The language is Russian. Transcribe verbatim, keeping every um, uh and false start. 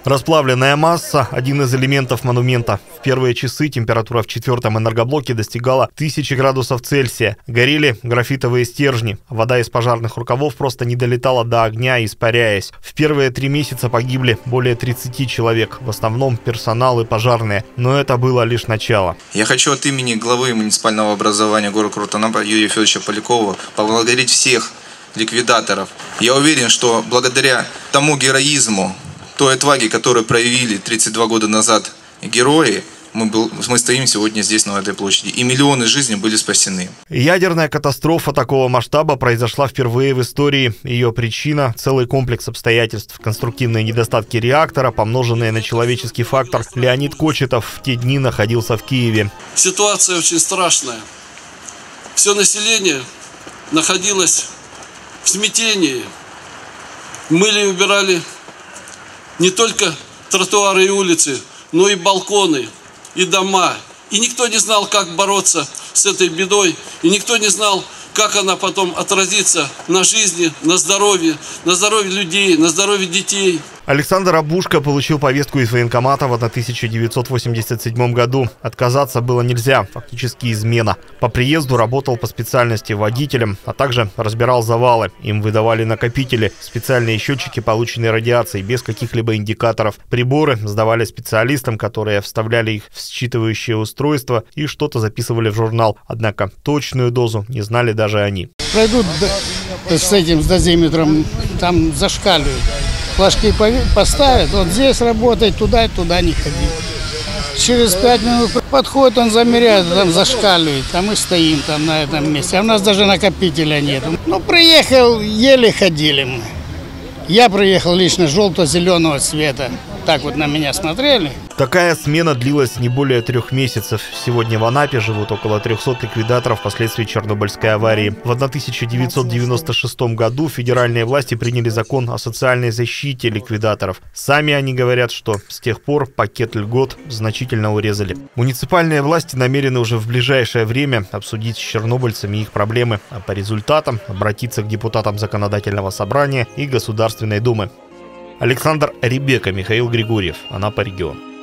Расплавленная масса – один из элементов монумента. В первые часы температура в четвертом энергоблоке достигала тысячи градусов Цельсия. Горели графитовые стержни. Вода из пожарных рукавов просто не долетала до огня, испаряясь. В первые три месяца погибли более тридцати человек. В основном персонал и пожарные. Но это было лишь начало. Я хочу от имени главы муниципального образования города Крутонапа Юрия Федоровича Полякова поблагодарить всех ликвидаторов. Я уверен, что благодаря тому героизму, той отваге, которую проявили тридцать два года назад герои, мы, был, мы стоим сегодня здесь, на этой площади, и миллионы жизней были спасены. Ядерная катастрофа такого масштаба произошла впервые в истории. Ее причина – целый комплекс обстоятельств. Конструктивные недостатки реактора, помноженные на человеческий фактор. Леонид Кочетов в те дни находился в Киеве. Ситуация очень страшная. Все население находилось в смятении. Мыли и убирали не только тротуары и улицы, но и балконы, и дома. И никто не знал, как бороться с этой бедой. И никто не знал, как она потом отразится на жизни, на здоровье, на здоровье людей, на здоровье детей. Александр Абушко получил повестку из военкомата в тысяча девятьсот восемьдесят седьмом году. Отказаться было нельзя, фактически измена. По приезду работал по специальности водителем, а также разбирал завалы. Им выдавали накопители, специальные счетчики полученной радиации, без каких-либо индикаторов. Приборы сдавали специалистам, которые вставляли их в считывающее устройство и что-то записывали в журнал. Однако точную дозу не знали даже они. Пройдут с этим, с дозиметром, там зашкаливают. Флажки поставят, вот здесь работай, туда и туда не ходи. Через пять минут подходит, он замеряет, там зашкаливает, а мы стоим там на этом месте. А у нас даже накопителя нет. Ну, приехал, еле ходили мы. Я приехал лично желто-зеленого цвета. Так вот на меня смотрели. Такая смена длилась не более трех месяцев. Сегодня в Анапе живут около трёхсот ликвидаторов последствий Чернобыльской аварии. В тысяча девятьсот девяносто шестом году федеральные власти приняли закон о социальной защите ликвидаторов. Сами они говорят, что с тех пор пакет льгот значительно урезали. Муниципальные власти намерены уже в ближайшее время обсудить с чернобыльцами их проблемы, а по результатам обратиться к депутатам Законодательного собрания и Государственной Думы. Александр Ребека, Михаил Григорьев, Анапа регион.